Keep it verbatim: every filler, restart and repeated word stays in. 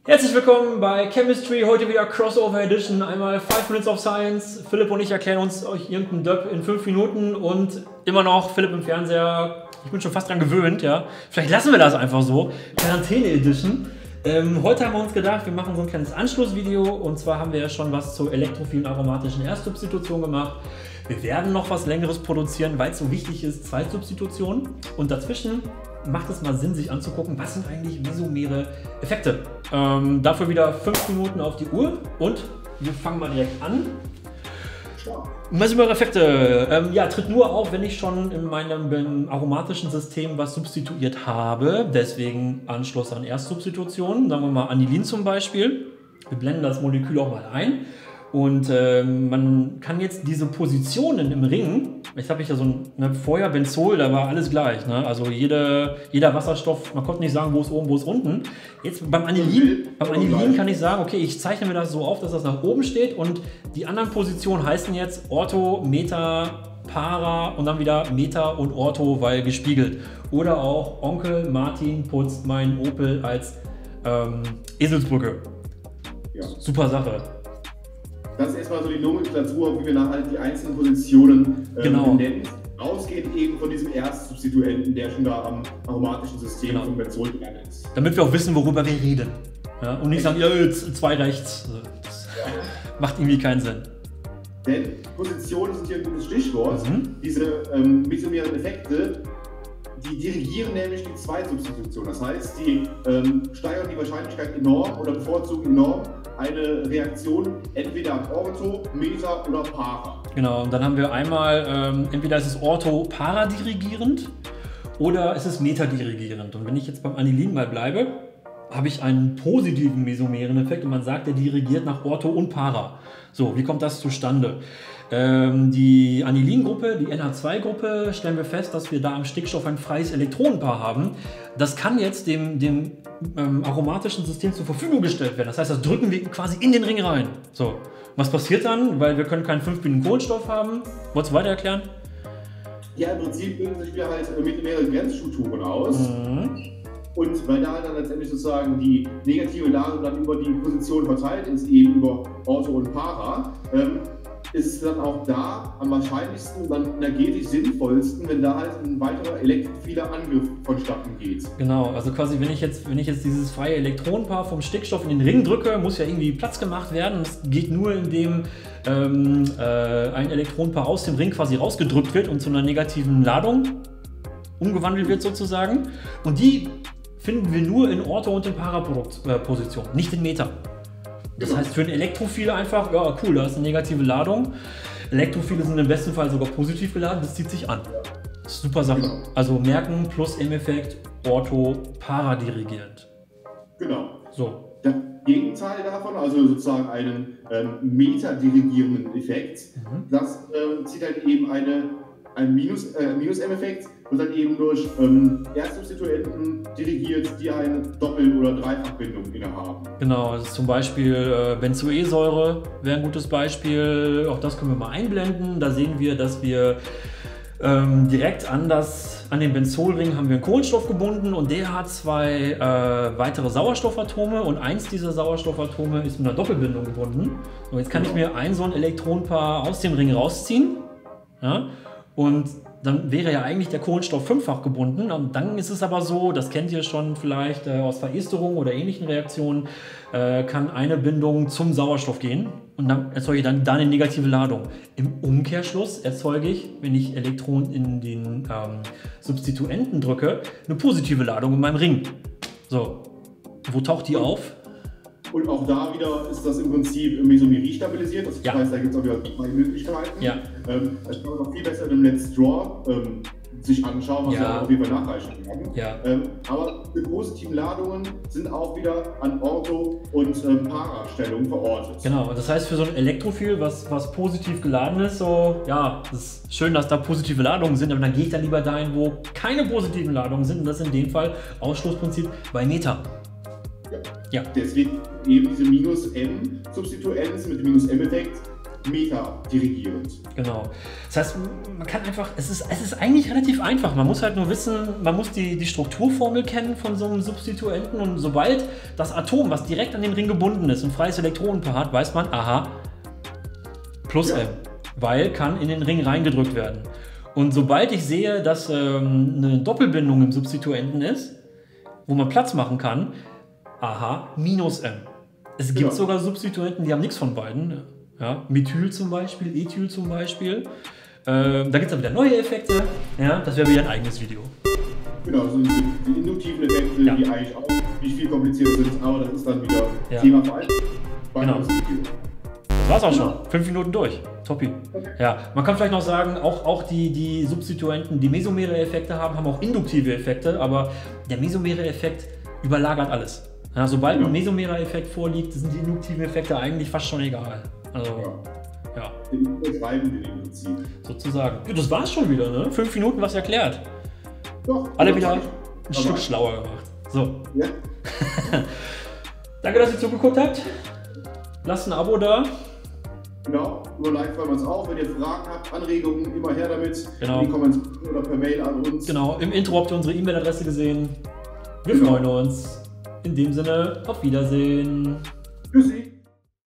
Herzlich willkommen bei Chemistry, heute wieder Crossover Edition, einmal five Minutes of Science. Philipp und ich erklären uns euch irgendeinen Döp in fünf Minuten und immer noch Philipp im Fernseher. Ich bin schon fast dran gewöhnt, ja. Vielleicht lassen wir das einfach so. Quarantäne Edition. Ähm, heute haben wir uns gedacht, wir machen so ein kleines Anschlussvideo und zwar haben wir ja schon was zur elektrophilen aromatischen Erstsubstitution gemacht. Wir werden noch was Längeres produzieren, weil es so wichtig ist, Zweitsubstitution. Und dazwischen macht es mal Sinn, sich anzugucken, was sind eigentlich mesomere Effekte. Ähm, dafür wieder fünf Minuten auf die Uhr und wir fangen mal direkt an. Mesomere Effekte, ähm, ja, tritt nur auf, wenn ich schon in meinem aromatischen System was substituiert habe. Deswegen Anschluss an Erstsubstitution. Sagen wir mal Anilin zum Beispiel. Wir blenden das Molekül auch mal ein. Und äh, man kann jetzt diese Positionen im Ring, jetzt habe ich ja so ein ne, vorher Benzol, da war alles gleich, ne? Also jede, jeder Wasserstoff, man konnte nicht sagen, wo ist oben, wo ist unten. Jetzt beim Anilin, beim Anilin kann ich sagen, okay, ich zeichne mir das so auf, dass das nach oben steht und die anderen Positionen heißen jetzt Ortho, Meta, Para und dann wieder Meta und Ortho, weil gespiegelt. Oder auch Onkel Martin putzt meinen Opel als ähm, Eselsbrücke. Ja. Super Sache. Das ist erstmal so die Nomenklatur, wie wir nachher die einzelnen Positionen ähm, genau. benennen. Ausgehend eben von diesem Erstsubstituenten, der schon da am aromatischen System genau. vom Benzol dran ist. Damit wir auch wissen, worüber wir reden. Ja, und nicht sagen, ja, zwei rechts. Das ja. macht irgendwie keinen Sinn. Denn Positionen sind hier ein gutes Stichwort. Mhm. Diese ähm, mesomeren Effekte, die dirigieren nämlich die Zweitsubstitution. Das heißt, die ähm, steigern die Wahrscheinlichkeit enorm oder bevorzugen enorm eine Reaktion entweder Ortho, Meta oder Para. Genau, und dann haben wir einmal, ähm, entweder ist es Ortho-Para-dirigierend oder ist es Meta-dirigierend. Und wenn ich jetzt beim Anilin mal bleibe, habe ich einen positiven mesomeren Effekt und man sagt, der dirigiert nach Ortho und Para. So, wie kommt das zustande? Ähm, die Anilin-Gruppe, die N H zwei Gruppe, stellen wir fest, dass wir da am Stickstoff ein freies Elektronenpaar haben. Das kann jetzt dem, dem ähm, aromatischen System zur Verfügung gestellt werden. Das heißt, das drücken wir quasi in den Ring rein. So, was passiert dann? Weil wir können keinen fünfbindigen Kohlenstoff haben. Wolltest du weiter erklären? Ja, im Prinzip bilden sich wir halt mit mehreren Grenzstrukturen aus. Mhm. Und weil da dann letztendlich sozusagen die negative Ladung dann über die Position verteilt ist, eben über Ortho und Para, ähm, ist es dann auch da am wahrscheinlichsten und dann energetisch sinnvollsten, wenn da halt ein weiterer elektrophiler Angriff vonstatten geht. Genau, also quasi wenn ich jetzt, wenn ich jetzt dieses freie Elektronenpaar vom Stickstoff in den Ring drücke, muss ja irgendwie Platz gemacht werden. Das geht nur, indem ähm, äh, ein Elektronenpaar aus dem Ring quasi rausgedrückt wird und zu einer negativen Ladung umgewandelt wird sozusagen. Und die finden wir nur in Ortho- und in Para-Position, nicht in Meta. Das heißt für ein Elektrophil einfach, ja cool, da ist eine negative Ladung. Elektrophile sind im besten Fall sogar positiv geladen, das zieht sich an. Das ist super Sache. Genau. Also merken, plus M-Effekt, Ortho, Para-dirigierend. Genau. So. Das Gegenteil davon, also sozusagen einen ähm, Meta-dirigierenden Effekt, mhm. das ähm, zieht halt eben eine, einen Minus, äh, Minus-M-Effekt und dann eben durch ähm, Erstsubstituenten dirigiert, die eine Doppel- oder Dreifachbindung innehaben. Genau, also zum Beispiel äh, Benzoesäure wäre ein gutes Beispiel. Auch das können wir mal einblenden. Da sehen wir, dass wir ähm, direkt an, das, an den Benzolring haben wir einen Kohlenstoff gebunden und der hat zwei äh, weitere Sauerstoffatome und eins dieser Sauerstoffatome ist mit einer Doppelbindung gebunden. Und jetzt kann genau. ich mir ein so ein Elektronenpaar aus dem Ring rausziehen. Ja, und dann wäre ja eigentlich der Kohlenstoff fünffach gebunden. Und dann ist es aber so, das kennt ihr schon vielleicht äh, aus Veresterungen oder ähnlichen Reaktionen, äh, kann eine Bindung zum Sauerstoff gehen und dann erzeuge ich dann, dann eine negative Ladung. Im Umkehrschluss erzeuge ich, wenn ich Elektronen in den ähm, Substituenten drücke, eine positive Ladung in meinem Ring. So, wo taucht die auf? Und auch da wieder ist das im Prinzip Mesomerie stabilisiert. Das ja. heißt, da gibt es auch wieder zwei Möglichkeiten. Ja. Ähm, das kann man noch viel besser im Let's Draw ähm, sich anschauen, was ja. wir auf jeden Fall nachreichen werden. Ja. Ähm, aber die positiven Ladungen sind auch wieder an Ortho- und ähm, Para-Stellungen verortet. Genau, das heißt für so ein Elektrophil, was, was positiv geladen ist, so, ja, es ist schön, dass da positive Ladungen sind, aber dann gehe ich dann lieber dahin, wo keine positiven Ladungen sind. Und das ist in dem Fall Ausschlussprinzip bei Meta. Ja. ja. Deswegen eben diese Minus-M-Substituenz mit dem Minus-M-Effekt Meter dirigierend. Genau. Das heißt, man kann einfach, es ist, es ist eigentlich relativ einfach. Man muss halt nur wissen, man muss die, die Strukturformel kennen von so einem Substituenten und sobald das Atom, was direkt an den Ring gebunden ist, ein freies Elektronenpaar hat, weiß man, aha, plus ja. M, weil kann in den Ring reingedrückt werden. Und sobald ich sehe, dass ähm, eine Doppelbindung im Substituenten ist, wo man Platz machen kann, aha, minus M. Es gibt ja. sogar Substituenten, die haben nichts von beiden. Ja, Methyl zum Beispiel, Ethyl zum Beispiel. Ähm, da gibt es dann wieder neue Effekte. Ja, das wäre wieder ein eigenes Video. Genau, also die, die induktiven Effekte, ja. die eigentlich auch nicht viel komplizierter sind, aber das ist dann wieder ja. Thema für ein genau. Video. Das war's auch schon. Ja. Fünf Minuten durch. Toppi. Okay. Ja, man kann vielleicht noch sagen, auch, auch die, die Substituenten, die mesomere Effekte haben, haben auch induktive Effekte, aber der mesomere Effekt überlagert alles. Ja, sobald ja. ein mesomerer Effekt vorliegt, sind die induktiven Effekte eigentlich fast schon egal. Also, ja. ja. Den überschreiben wir im Prinzip. Sozusagen. Ja, das war's schon wieder, ne? Fünf Minuten was erklärt. Doch. Alle wieder ein Stück schlauer gemacht. So. Ja. Danke, dass ihr zugeguckt habt. Lasst ein Abo da. Genau, über Like freuen wir uns auch. Wenn ihr Fragen habt, Anregungen, immer her damit. Genau. In die Kommentare oder per Mail an uns. Genau, im Intro habt ihr unsere E-Mail-Adresse gesehen. Wir genau. freuen uns. In dem Sinne, auf Wiedersehen. Tschüssi.